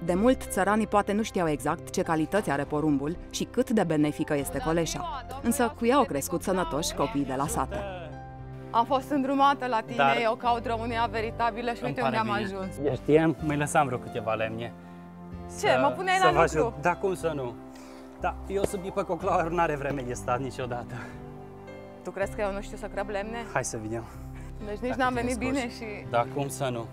De mult, țăranii poate nu știau exact ce calități are porumbul și cât de benefică este coleșa. Însă cu ea au crescut sănătoși copiii de la sate. Am fost îndrumată la tine, Dar eu caut România veritabilă și uite unde am ajuns. Eu știam, mai lăsam vreo câteva lemne. Ce, mă puneai la lucru? Da, cum să nu? Da, eu sub pe coclar n-are vreme de stat niciodată. Tu crezi că eu nu știu să crăb lemne? Hai să vedem. Deci nici n-am venit bine și... Da, cum să nu?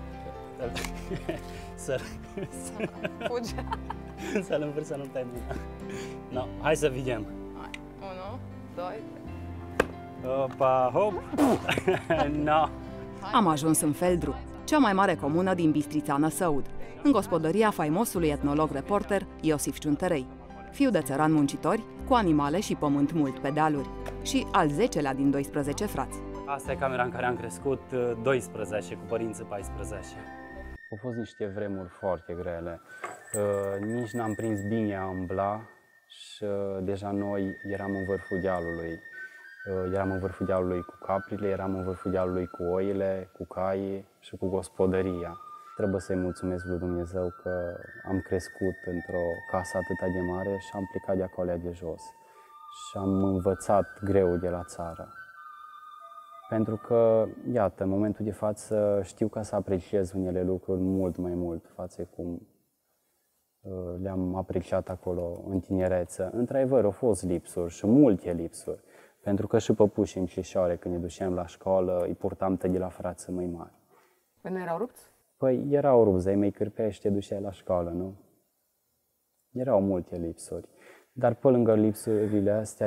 Fugi. Să-l învârt să nu termină. No, hai să vedem. Hai, 1, 2, 3. Opa, hop! No. Am ajuns în Feldru, cea mai mare comună din Bistrița Năsăud, în gospodăria faimosului etnolog-reporter Iosif Ciuntărei, fiu de țărani muncitori, cu animale și pământ mult pe dealuri, și al 10-lea din 12 frați. Asta e camera în care am crescut, 12, cu părinții 14. Au fost niște vremuri foarte grele. Nici n-am prins bine a îmbla și deja noi eram în vârful dealului. Eram în vârful dealului cu caprile, eram în vârful dealului cu oile, cu caii și cu gospodăria. Trebuie să-i mulțumesc lui Dumnezeu că am crescut într-o casă atât de mare și am plecat de acolo de jos. Și am învățat greu de la țară. Pentru că, iată, în momentul de față știu ca să apreciez unele lucruri mult mai mult față cum le-am apreciat acolo în tinerețe. Într-adevăr, au fost lipsuri și multe lipsuri. Pentru că și păpușii în Cișoare, când ne duceam la școală, îi purtam de la frații mai mari. Păi nu erau rupți? Păi erau rupți, ai mai cârpeai și te duceai la școală, nu? Erau multe lipsuri. Dar pe lângă lipsurile astea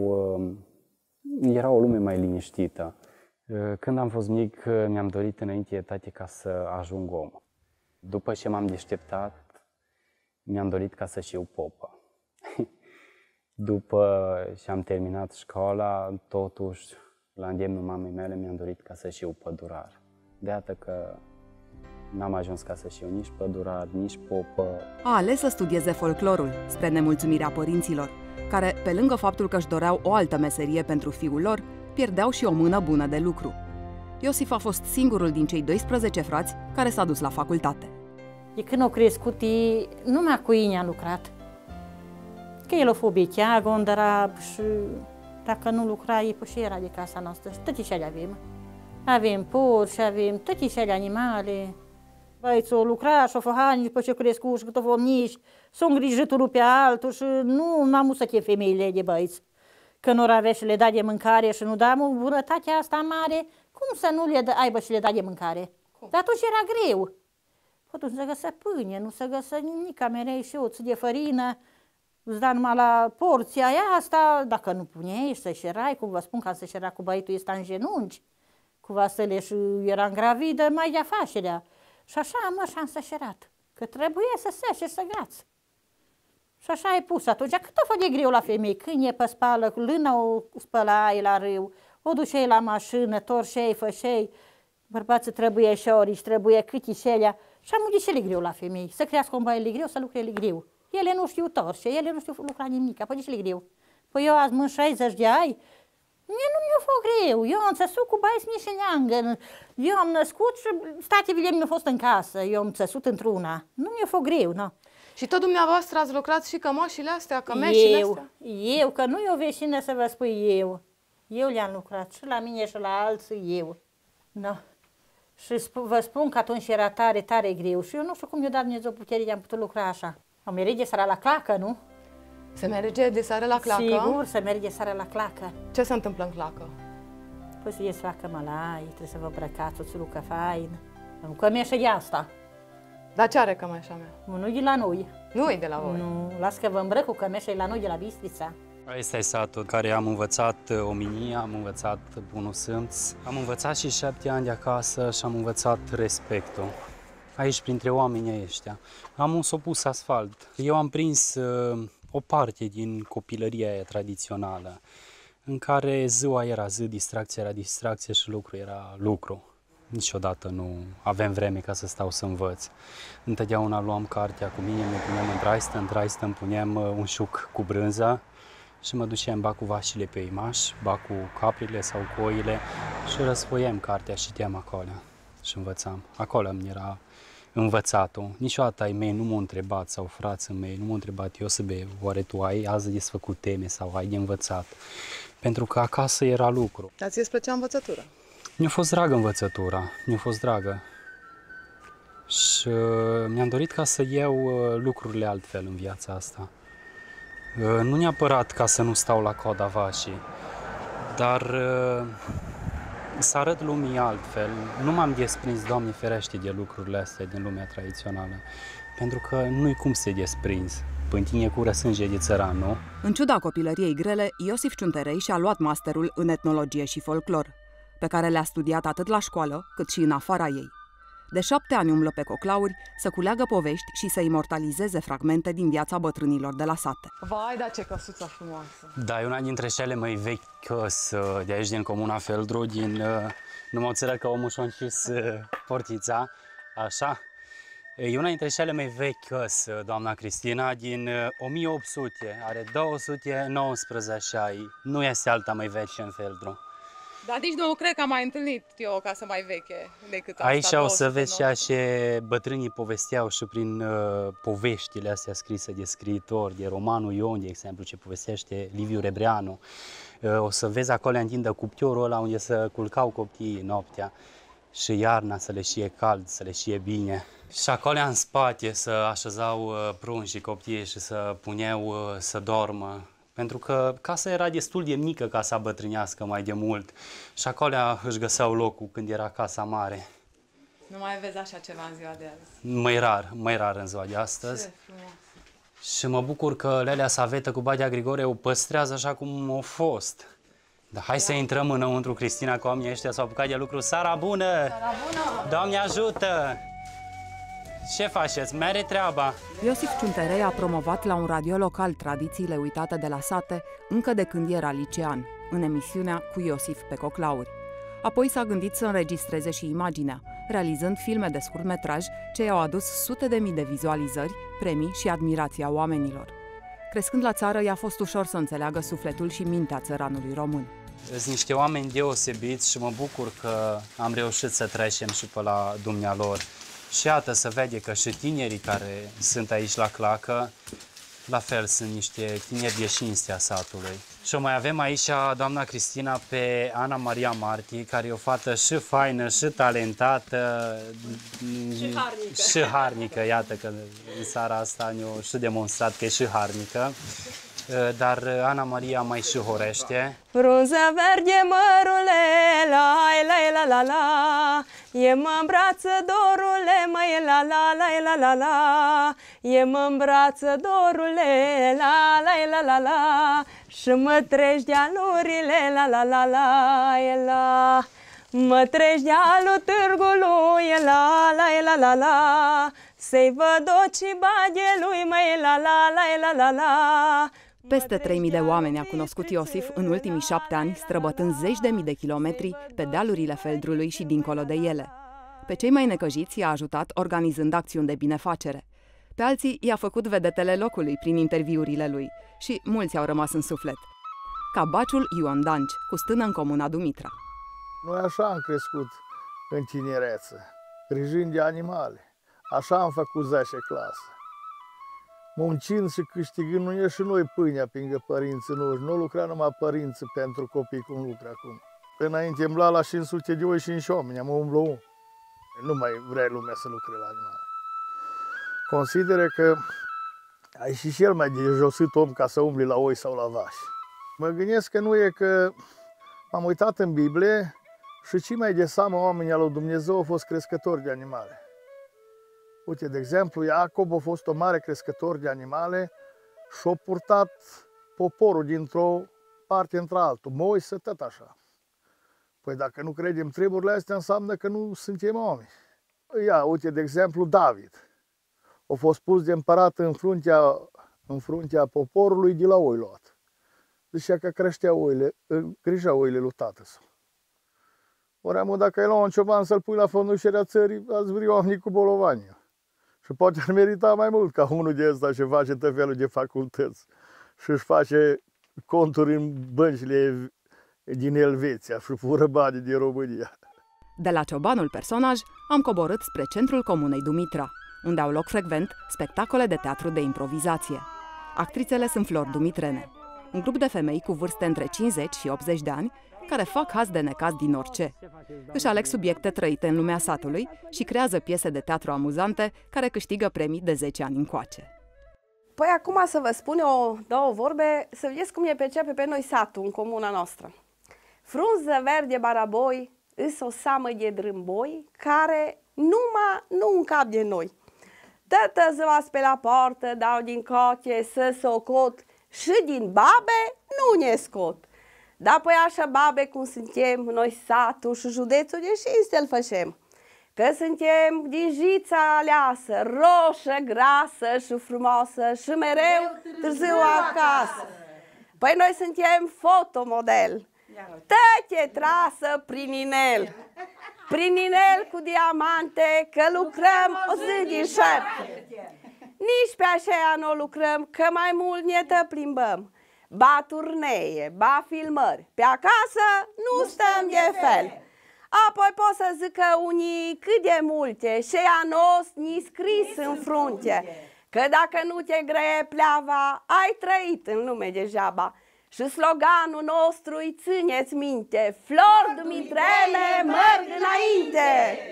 era o lume mai liniștită. Când am fost mic, mi-am dorit înainte de toate ca să ajung om. După ce m-am deșteptat, mi-am dorit ca să știu popă. După ce am terminat școala, totuși, la îndemnul mamei mele, mi-am dorit ca să știu pădurar. De atât că n-am ajuns ca să știu nici pădurar, nici popă. A ales să studieze folclorul, spre nemulțumirea părinților, care, pe lângă faptul că își doreau o altă meserie pentru fiul lor, pierdeau și o mână bună de lucru. Iosif a fost singurul din cei 12 frați care s-a dus la facultate. De când au crescut, numai cu ei a lucrat. Că el a fost becheag, ondărab și dacă nu lucra, e și era de casa noastră și toate ce le avem. Avem porci, avem toate cele animale. Băieți, o lucra și o făhani după ce crescut și cât o fomniși, s-o îngrijit unul pe altul și nu m-am usat eu femeile de băieți. Că nu avea și le da de mâncare și nu da bunătatea asta mare, cum să nu le aibă și le da de mâncare? Dar atunci era greu. Atunci nu se găsea pâine, nu se găsea nimic, merei și oț de fărină, îți da numai la porția aia asta, dacă nu puneai și să șerai, cum vă spun, ca să șera cu băitul ăsta în genunchi, cu Vasile și eram gravidă, mai de afacerea. Și așa am sășerat, că trebuie să seșeri să grați. Și așa ai pus atunci. Cât a fost de greu la femei? Când e pe spală, cu lână o spălai la râu, o duceai la mașină, torșei, fășei, bărbații trebuie șorici, trebuie câtișelea. Și am de ce greu la femei? Să crească un băiat greu, să lucreze greu. Ele nu știu torșe, ele nu știu lucra nimic, apoi de ce greu? Păi eu azi mânt 60 de ani, mie nu mi-a fost greu, eu am țăsut cu băieți nici în leangă, eu am născut și statele mi-a fost în casă, eu am țăsut într-una, nu mi-a fost greu, nu. Și tot dumneavoastră ați lucrat și cămășile astea, cămeșile astea? Eu, că nu e o vecină să vă spui eu le-am lucrat și la mine și la alții eu, no. Și vă spun că atunci era tare, tare greu și eu nu știu cum i-a dat Dumnezeu putere de am putut lucra așa. Am merge de seara la clacă, nu? Se merge de seară la clacă? Sigur, se merge seara la clacă. Ce se întâmplă în clacă? Păi să ies facă mălai, trebuie să vă îmbrăcați o țurucă faină. Am cămeșă de asta. Dar ce are cămeșa mea? Nu e de la noi. Nu e de la voi? Nu, las că vă îmbrăc cu cămeșa, e la noi, de la Bistrița. Ăsta e satul care am învățat omenia, am învățat bunul simț. Am învățat și 7 ani de acasă și am învățat respectul. Aici, printre oamenii ăștia. Am un sopus asfalt. Eu am prins o parte din copilăria aia tradițională, în care ziua era zi, distracția era distracție și lucru era lucru. Niciodată nu avem vreme ca să stau să învăț. Întotdeauna luam cartea cu mine, ne puneam în traistă îmi puneam un șuc cu brânză și mă duceam ba cu vașile pe imaș, ba cu caprile sau cu oile și răsfoiam cartea și citeam acolo și învățam. Acolo îmi era învățat-o. Niciodată ai mei nu m-au întrebat, sau frații mei nu m-au întrebat, Iosibe, oare tu ai azi de desfăcut teme sau ai de învățat? Pentru că acasă era lucru. Dar ție îți plăcea învățătura? Mi-a fost dragă învățătura, mi-a fost dragă. Și mi-am dorit ca să iau lucrurile altfel în viața asta. Nu neapărat ca să nu stau la coada vașii, dar să arăt lumii altfel. Nu m-am desprins, Doamne ferește, de lucrurile astea din lumea tradițională, pentru că nu-i cum să te desprins. Pântinie cură sânge de țăran, nu? În ciuda copilăriei grele, Iosif Ciunterei și-a luat masterul în etnologie și folclor, pe care le-a studiat atât la școală, cât și în afara ei. De 7 ani umblă pe coclauri să culeagă povești și să imortalizeze fragmente din viața bătrânilor de la sate. Vai, da, ce căsuță frumoasă! Da, e una dintre cele mai vechi căs de aici, din comuna Feldru, din numai o țără că omul și-a închis portița, așa. E una dintre cele mai vechi căs, doamna Cristina, din 1800, are 219 ani, nu este alta mai veche în Feldru. Dar nici nu cred că am mai întâlnit eu o casă mai veche decât asta. Aici o să vezi ceea ce bătrânii povesteau și prin poveștile astea scrise de scriitori, de romanul Ion, de exemplu, ce povestește Liviu Rebreanu. O să vezi acolo întindă cuptiorul ăla unde se culcau copiii noaptea și iarna să le șie cald, să le șie bine. Și acolo în spate să așezau prunși copiii și să puneau să dormă. Pentru că casa era destul de mică ca să bătrânească mai de mult și acolo își găseau locul când era casa mare. Nu mai vezi așa ceva în ziua de azi. Mai rar în ziua de astăzi. Ce frumos! Și mă bucur că Lelea Savetă cu Badea Grigore o păstrează așa cum a fost. Dar hai să intrăm înăuntru, Cristina, că oamenii ăștia s-au apucat de lucru. Seara bună! Seara bună! Doamne ajută! Ce faceți? Mere treaba! Iosif Ciunterei a promovat la un radio local tradițiile uitate de la sate încă de când era licean, în emisiunea Cu Iosif pe coclauri. Apoi s-a gândit să înregistreze și imaginea, realizând filme de scurtmetraj ce i-au adus sute de mii de vizualizări, premii și admirația oamenilor. Crescând la țară, i-a fost ușor să înțeleagă sufletul și mintea țăranului român. Sunt niște oameni deosebiți și mă bucur că am reușit să trecem și pe la dumnealor. Și iată să vede că și tinerii care sunt aici la clacă, la fel sunt niște tineri de cinstea satului. Și o mai avem aici doamna Cristina pe Ana Maria Marti, care e o fată și faină, și talentată, și harnică. Iată că în seara asta ne-a și demonstrat că e și harnică. Dar Ana Maria mai și horește. Frunză verde, mărule, la la la la la, e mă îmbrață dorule, măi, la la la la la la, e mă îmbrață dorule, la la la la la, și mă treci de-alurile, la la la la la, mă treci de-alul târgului, la la la la la, să-i văd ochii bagelui, măi, la la la la la la. Peste 3.000 de oameni a cunoscut Iosif în ultimii 7 ani, străbătând zeci de mii de kilometri pe dealurile Feldrului și dincolo de ele. Pe cei mai necăjiți i-a ajutat organizând acțiuni de binefacere. Pe alții i-a făcut vedetele locului prin interviurile lui și mulți au rămas în suflet. Ca baciul Ion Danci, cu stână în comuna Dumitra. Noi așa am crescut în tinerețe, grijind de animale. Așa am făcut 10 clasă. Muncind și câștigând nu și noi pâinea pingă părinții noștri. Nu lucra numai părinții pentru copii cum lucră acum. Înainte îmbla la 500 de oi și 5 oameni, am umblat. Nu mai vrea lumea să lucre la animale. Consideră că ai și cel mai de josit om ca să umbli la oi sau la vași. Mă gândesc că nu e că m-am uitat în Biblie și cei mai de seamă oamenii al lui Dumnezeu au fost crescători de animale. Uite, de exemplu, Iacob a fost un mare crescător de animale și a purtat poporul dintr-o parte într-altul. Moise, tot așa. Păi dacă nu credem treburile astea, înseamnă că nu suntem oameni. Ia, uite, de exemplu, David. A fost pus de împărat în fruntea poporului de la oi luat. Zicea că creștea oile, grija oile lui tată său. Ori dacă ai lua un cioban să-l pui la fănușerea țării, ați vrea oamenii cu bolovania. Și poate ar merita mai mult ca unul de ăsta și face tot felul de facultăți și își face conturi în băncile din Elveția și fură bani din România. De la ciobanul personaj am coborât spre centrul comunei Dumitra, unde au loc frecvent spectacole de teatru de improvizație. Actrițele sunt Flori Dumitrene, un grup de femei cu vârste între 50 și 80 de ani, care fac haz de necaz din orice. Își aleg subiecte trăite în lumea satului și creează piese de teatru amuzante care câștigă premii de 10 ani încoace. Păi acum să vă spun eu două vorbe, să vedeți cum ne percepe pe noi satul în comuna noastră. Frunză verde baraboi, îs o samă de drâmboi, care nu încap de noi. Tătă zăvați pe la poartă, dau din coche să socot, și din babe nu ne scot. Da, păi așa babe cum suntem noi satul și județul de cinste-l făcem. Că suntem din jița aleasă, roșă, grasă și frumoasă și mereu târziu acasă. Păi noi suntem fotomodel, tăche trasă prin inel. Prin inel cu diamante, că lucrăm o zi din 7. Nici pe așa nu lucrăm, că mai mult ne plimbăm. Ba turnee, ba filmări, pe acasă nu stăm de fel. Apoi pot să zică unii cât de multe și anos ni scris în frunte, că dacă nu te greie pleava, ai trăit în lume degeaba. Și sloganul nostru îi țineți minte, Flori Dumitrene merg înainte!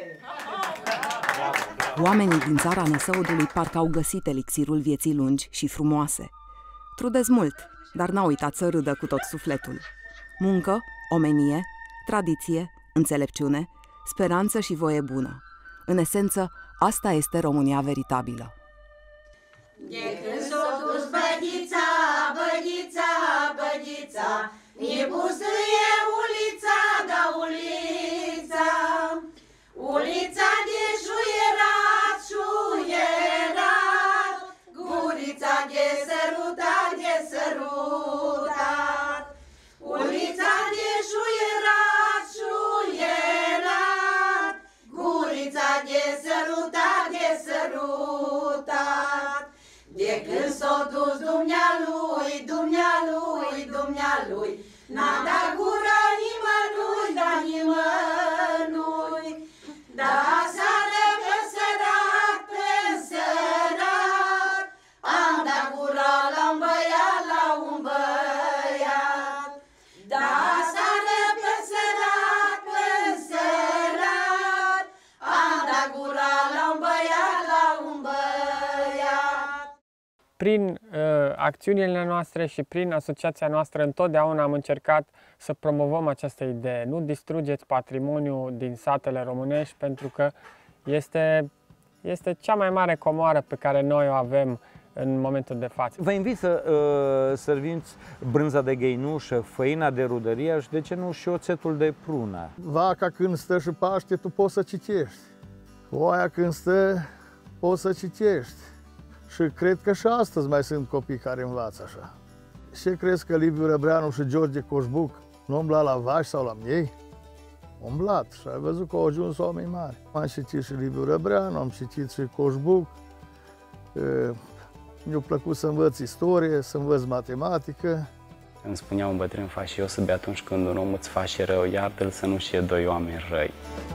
Oamenii din țara Năsăudului parcă au găsit elixirul vieții lungi și frumoase. Trudesc mult, dar n-au uitat să râdă cu tot sufletul. Muncă, omenie, tradiție, înțelepciune, speranță și voie bună. În esență, asta este România veritabilă. De când s-o dus bădița, bădița, bădița, mi-e pustie ulița, da ulița. Ulița de șuierat, șuierat, gurița de sărutat, de sărutat. Ulița de șuierat, șuierat, gurița de sărutat, de sărutat. De când s-o dus dumnealui, dumnealui, dumnealui, n-a dat gură nimănui, da nimănui. Da seară pe sărat, pe sărat, am dat gură la un băiat, la un băiat. Da seară pe sărat, pe sărat, am dat gură la un băiat, la un băiat. Prin acțiunile noastre și prin asociația noastră întotdeauna am încercat să promovăm această idee. Nu distrugeți patrimoniul din satele românești, pentru că este cea mai mare comoară pe care noi o avem în momentul de față. Vă invit să serviți brânza de gheinușă, făina de rudărie și, de ce nu, și oțetul de prună. Vaca când stă și paște, tu poți să citești. Oaia când stă, poți să citești. Și cred că și astăzi mai sunt copii care învață așa. Ce crezi că Liviu Răbreanu și George Coșbuc nu umbla la vaci sau la miei? Umblat și ai văzut că au ajuns oameni mari. Am citit și Liviu Răbreanu, am citit și Coșbuc. Mi-a plăcut să învăț istorie, să învăț matematică. Îmi spunea un bătrân fașios, atunci când un om îți face rău, iartă-l să nu știe doi oameni răi.